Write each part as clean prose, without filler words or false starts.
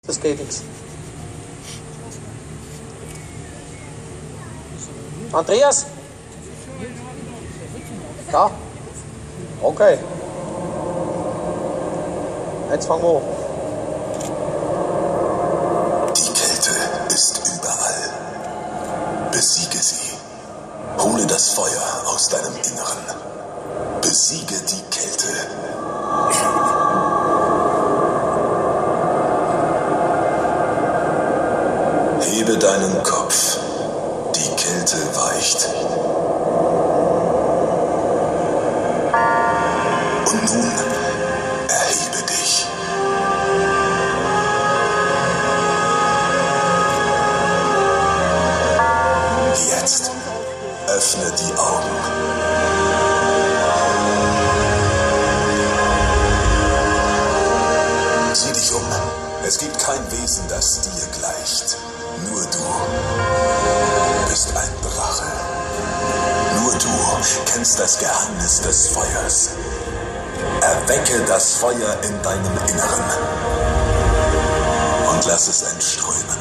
Das geht nichts. Andreas? Ja? Okay. Jetzt fangen wir an. Die Kälte ist überall. Besiege sie. Hole das Feuer aus deinem Inneren. Besiege die Kälte. Hebe deinen Kopf. Die Kälte weicht. Und nun erhebe dich. Jetzt öffne die Augen. Sieh dich um. Es gibt kein Wesen, das dir gleicht. Nur du bist ein Drache. Nur du kennst das Geheimnis des Feuers. Erwecke das Feuer in deinem Inneren und lass es entströmen.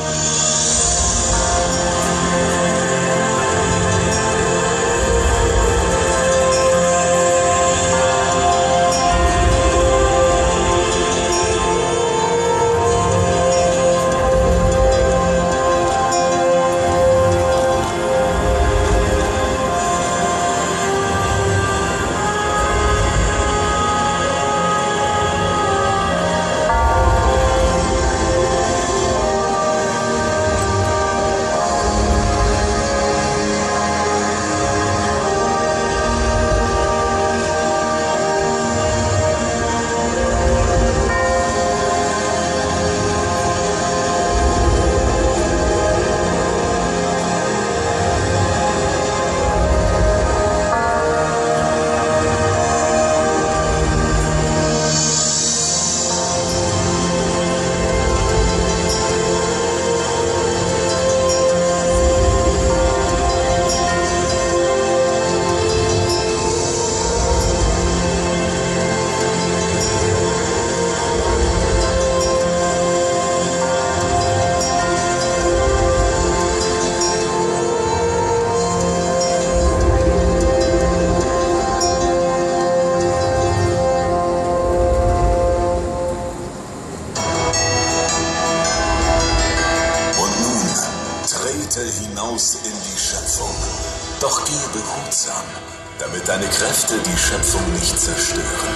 Hinaus in die Schöpfung. Doch gehe behutsam, damit deine Kräfte die Schöpfung nicht zerstören.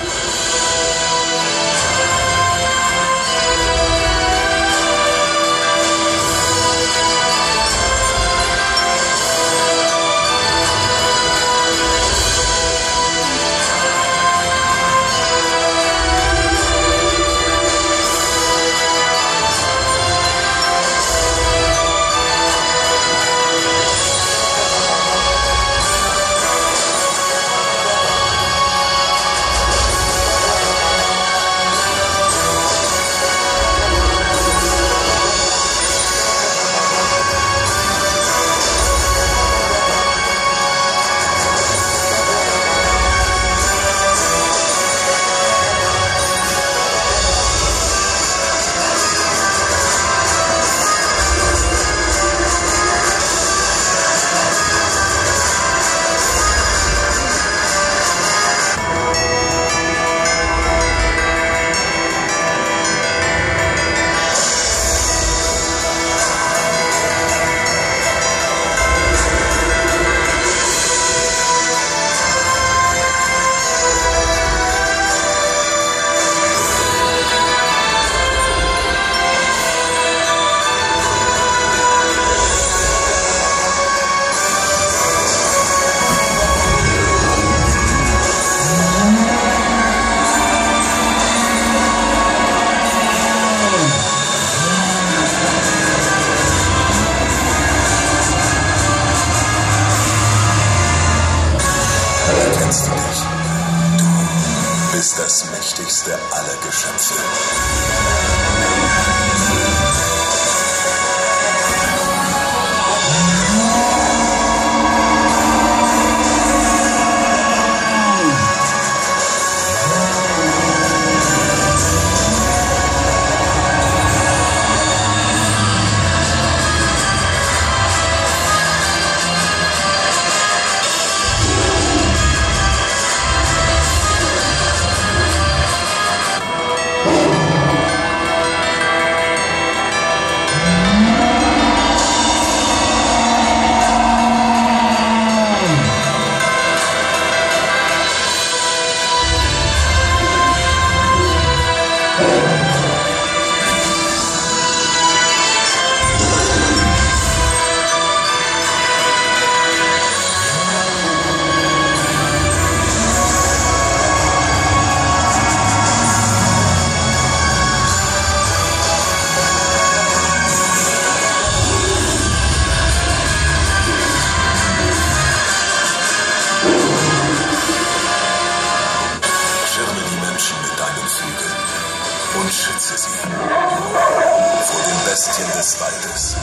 Bestien des Waldes.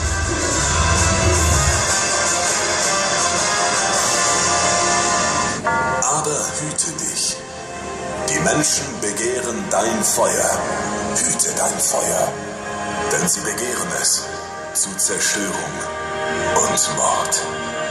Aber hüte dich. Die Menschen begehren dein Feuer. Hüte dein Feuer. Denn sie begehren es zu Zerstörung und Mord.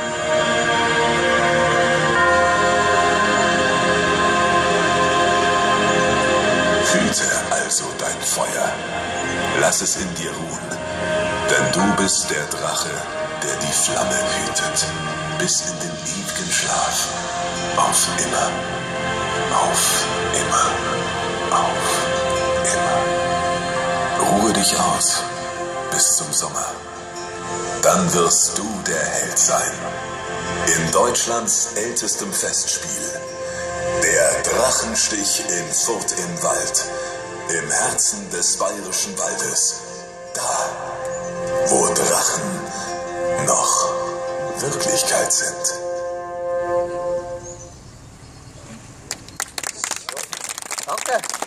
Hüte also dein Feuer. Lass es in dir ruhen. Denn du bist der Drache, der die Flamme hütet. Bis in den ewigen Schlaf. Auf immer. Auf immer. Auf immer. Ruhe dich aus. Bis zum Sommer. Dann wirst du der Held sein. In Deutschlands ältestem Festspiel. Der Drachenstich in Furt im Wald. Im Herzen des bayerischen Waldes. Da, wo Drachen noch Wirklichkeit sind. Danke.